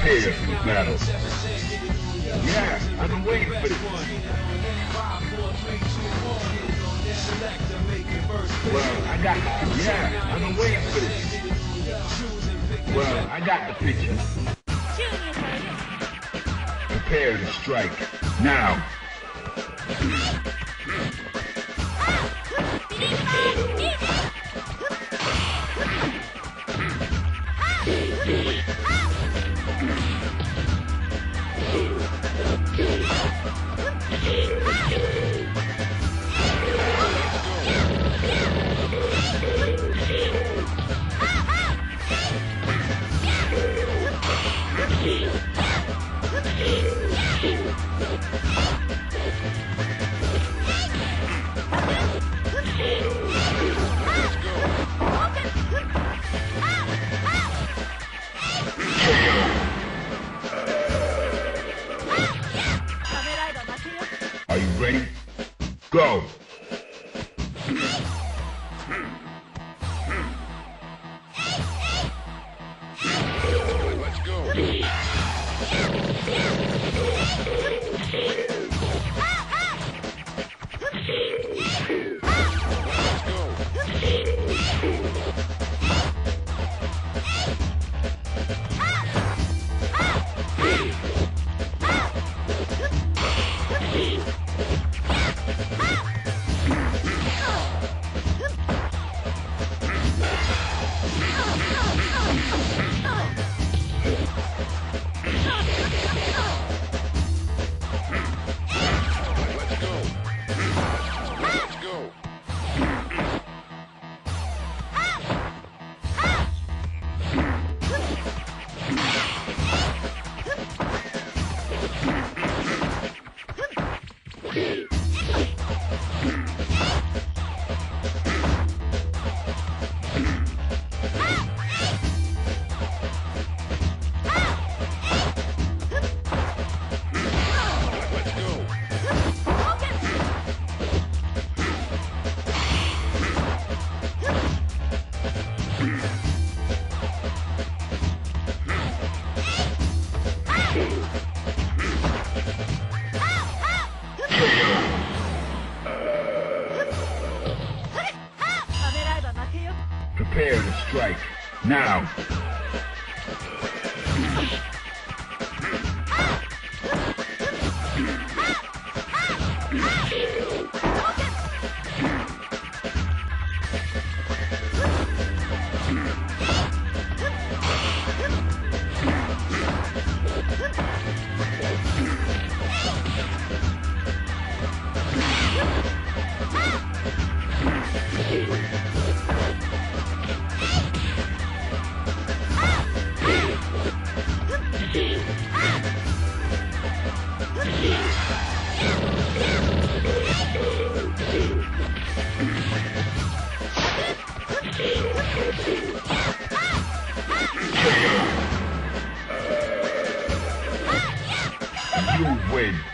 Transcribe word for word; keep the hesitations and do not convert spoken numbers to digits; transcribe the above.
Prepare for battle. Yeah, I've been waiting for this. Well, I got, yeah, I've been waiting for this. Well, I got the picture. Prepare to strike. Now. Are you ready? Go! Let's go! Prepare to strike. Now. You win.